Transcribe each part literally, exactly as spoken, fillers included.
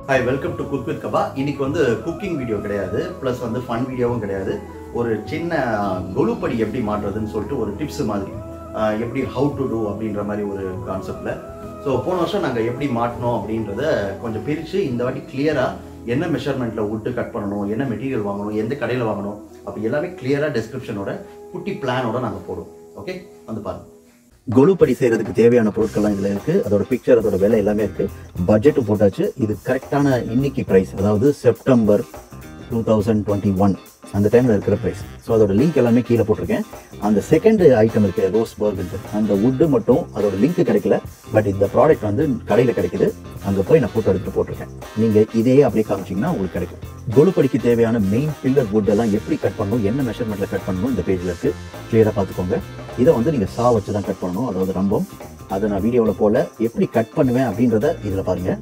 Hi, welcome to Cook with Kaba. இன்னைக்கு வந்து cooking video கிடையாது, plus வந்து fun videoவும் கிடையாது. ஒரு சின்ன Golu Padi எப்படி மாற்றுறதுன்னு சொல்லிட்டு ஒரு டிப்ஸ் மாதிரி எப்படி how to do அப்படின்ற மாதிரி ஒரு கான்செப்ட்ல. ஸோ போன வருஷம் நாங்கள் எப்படி மாட்டணும் அப்படின்றத கொஞ்சம் பிரித்து இந்த வாட்டி கிளியராக என்ன மெஷர்மெண்ட்டில் விட்டு கட் பண்ணணும், என்ன மெட்டீரியல் வாங்கணும், எந்த கடையில் வாங்கணும், அப்படி எல்லாமே கிளியராக டெஸ்கிரிப்ஷனோட குட்டி பிளானோட நாங்கள் போடுவோம். ஓகே, வந்து பாருங்கள். Golu Padi செய்கிறதுக்கு தேவையான பொருட்கள்லாம் இதில் இருக்குது. அதோட பிக்சர், அதோட விலை எல்லாமே இருக்குது. பட்ஜெட்டும் போட்டாச்சு. இது கரெக்டான இன்னைக்கு ப்ரைஸ், அதாவது September two thousand twenty one அந்த டைமில் இருக்கிற ப்ரைஸ். ஸோ அதோட லிங்க் எல்லாமே கீழே போட்டிருக்கேன். அந்த செகண்ட் ஐட்டம் இருக்குது ரோஸ் பர்கர், அந்த வுட்டு மட்டும் அதோட லிங்க் கிடைக்கல. பட் இந்த ப்ராடக்ட் வந்து கடையில் கிடைக்குது. அங்கே போய் நான் ஃபோட்டோ எடுத்து போட்டிருக்கேன். நீங்கள் இதையே அப்படியே காமிச்சிங்கன்னா உங்களுக்கு கிடைக்கும். Golu Padiக்கு தேவையான மெயின் பில்லர் வுட் எல்லாம் எப்படி கட் பண்ணணும், என்ன மெஷர்மெண்ட்டில் கட் பண்ணணும் இந்த பேஜில் இருக்குது. கிளியராக பார்த்துக்கோங்க. இதை வந்து நீங்கள் சா வச்சு தான் கட் பண்ணணும், அதாவது ரம்பம். அதை நான் வீடியோவில் போல் எப்படி கட் பண்ணுவேன் அப்படின்றத இதில் பாருங்கள்.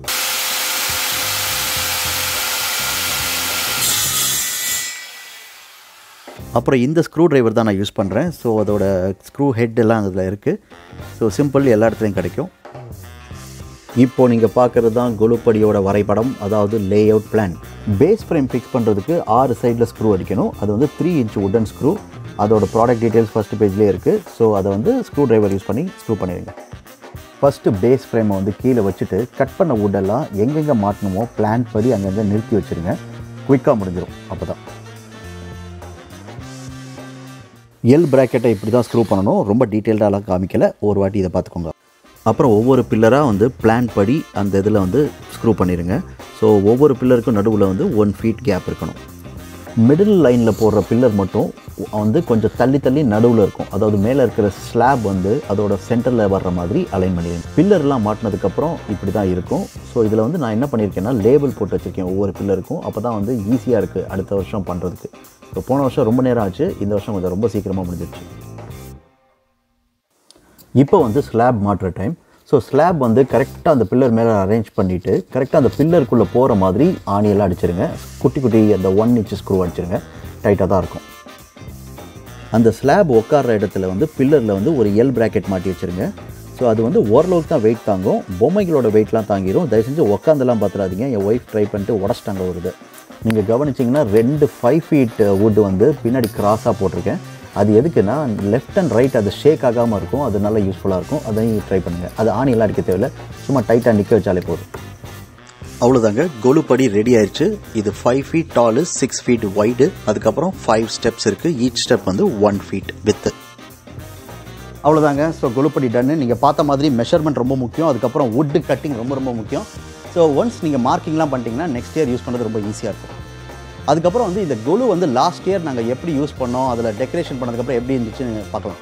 அப்புறம் இந்த ஸ்க்ரூ டிரைவர் தான் நான் யூஸ் பண்ணுறேன். ஸோ அதோட ஸ்க்ரூ ஹெட் எல்லாம் அதில் இருக்குது. ஸோ சிம்பிள், எல்லா இடத்துலையும் கிடைக்கும். இப்போது நீங்கள் பார்க்குறது தான் Golu Padiயோட வரைபடம், அதாவது layout plan. Base frame fix பண்ணுறதுக்கு ஆறு சைடில் ஸ்க்ரூ அடிக்கணும். அது வந்து த்ரீ இன்ச் உட்டன் ஸ்க்ரூ. அதோட ப்ராடக்ட் டீட்டெயில்ஸ் ஃபஸ்ட்டு பேஜ்லேயே இருக்குது. ஸோ அதை வந்து ஸ்க்ரூ டிரைவர் யூஸ் பண்ணி ஸ்க்ரூ பண்ணிடுங்க. ஃபஸ்ட்டு பேஸ் ஃப்ரேமை வந்து கீழே வச்சுட்டு கட் பண்ண வுட்டெல்லாம் எங்கெங்கே மாட்டணுமோ பிளான் படி அங்கங்கே நிறுத்தி வச்சுருங்க. குயிக்காக முடிஞ்சிடும். அப்போ தான் எல் ப்ராக்கெட்டை இப்படி தான் ஸ்க்ரூ பண்ணணும். ரொம்ப டீட்டெயில்டாலாம் காமிக்கலை, ஒரு வாட்டி இதை பார்த்துக்கோங்க. அப்புறம் ஒவ்வொரு பில்லராக வந்து பிளான் படி அந்த இதில் வந்து ஸ்க்ரூ பண்ணிடுங்க. ஸோ ஒவ்வொரு பில்லருக்கும் நடுவில் வந்து ஒன் ஃபீட் கேப் இருக்கணும். மிடில் லைனில் போடுற பில்லர் மட்டும் வந்து கொஞ்சம் தள்ளி தள்ளி நடுவில் இருக்கும். அதாவது மேலே இருக்கிற ஸ்லாப் வந்து அதோட சென்டரில் வர்ற மாதிரி அலைன் பண்ணிடுங்க. பில்லர்லாம் மாட்டினதுக்கப்புறம் இப்படி தான் இருக்கும். ஸோ இதில் வந்து நான் என்ன பண்ணியிருக்கேன்னா லேபிள் போட்டு வச்சுருக்கேன் ஒவ்வொரு பில்லருக்கும். அப்போ தான் வந்து ஈஸியாக இருக்குது அடுத்த வருஷம் பண்ணுறதுக்கு. ஸோ போன வருஷம் ரொம்ப நேரம் ஆச்சு, இந்த வருஷம் கொஞ்சம் ரொம்ப சீக்கிரமாக முடிஞ்சிடுச்சு. இப்போ வந்து ஸ்லாப் மாட்டுற டைம். ஸோ ஸ்லாப் வந்து கரெக்டாக அந்த பில்லர் மேலே அரேஞ்ச் பண்ணிவிட்டு கரெக்டாக அந்த பில்லருக்குள்ளே போகிற மாதிரி ஆணியெல்லாம் அடிச்சிருங்க. குட்டி குட்டி அந்த ஒன் இன்ச் ஸ்க்ரூ அடிச்சிருங்க. டைட்டாக தான் இருக்கும். அந்த ஸ்லாப் உட்கார்ற இடத்துல வந்து பில்லரில் வந்து ஒரு எல் ப்ராக்கெட் மாட்டி வச்சுருங்க. ஸோ அது வந்து ஓரளவுக்கு தான் வெயிட் தாங்கும். பொம்மைகளோட வெயிட்லாம் தாங்கிடும். தயவு செஞ்சு உட்காந்துலாம் பார்த்துடாதீங்க. என் ஒய்ஃப் ட்ரை பண்ணிட்டு உடச்சிட்டாங்க வருது. நீங்கள் கவனிச்சிங்கன்னா ரெண்டு ஃபைவ் ஃபீட் வுட் வந்து பின்னாடி கிராஸாக போட்டிருக்கேன். அது எதுக்குன்னா லெஃப்ட் அண்ட் ரைட் அது ஷேக் ஆகாமல் இருக்கும். அது நல்லா யூஸ்ஃபுல்லாக இருக்கும். அதையும் ட்ரை பண்ணுங்கள். அது ஆணியெல்லாம் அடிக்க தேவையில்லை, சும்மா டைட்டாக நிற்க வச்சாலே போதும். அவ்வளோதாங்க, Golu Padi ரெடி ஆயிடுச்சு. இது five feet tall, six feet wide, அதுக்கப்புறம் ஃபைவ் ஸ்டெப்ஸ் இருக்குது. ஈச் ஸ்டெப் வந்து ஒன் ஃபீட் வித்து. அவ்வளோதாங்க. ஸோ Golu Padi டன்னு. நீங்கள் பார்த்த மாதிரி மெஷர்மெண்ட் ரொம்ப முக்கியம். அதுக்கப்புறம் வுட்டு கட்டிங் ரொம்ப ரொம்ப முக்கியம். ஸோ ஒன்ஸ் நீங்கள் மார்க்கிங்லாம் பண்ணிட்டீங்கன்னா நெக்ஸ்ட் இயர் யூஸ் பண்ணுறது ரொம்ப ஈஸியாக இருக்கும். அதுக்கப்புறம் வந்து இந்த கொலு வந்து லாஸ்ட் இயர் நாங்கள் எப்படி யூஸ் பண்ணோம், அதில் டெக்கரேஷன் பண்ணதுக்கப்புறம் எப்படி இருந்துச்சுன்னு பார்க்கலாம்.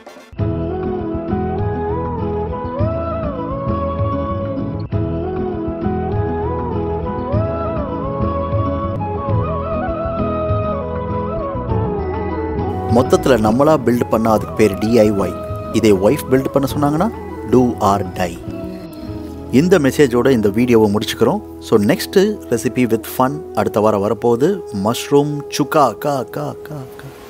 மொத்தத்தில் நம்மளாக பில்ட் பண்ணால் அதுக்கு பேர் டிஐஒய். இதே ஒய்ஃப் பில்ட் பண்ண சொன்னாங்கன்னா டூ ஆர் டை. இந்த மெசேஜோட இந்த வீடியோவை முடிச்சுக்கிறோம். So next recipe with fun அடுத்த வாரம் வரப்போகுது. மஷ்ரூம் சுக்கா கா கா கா கா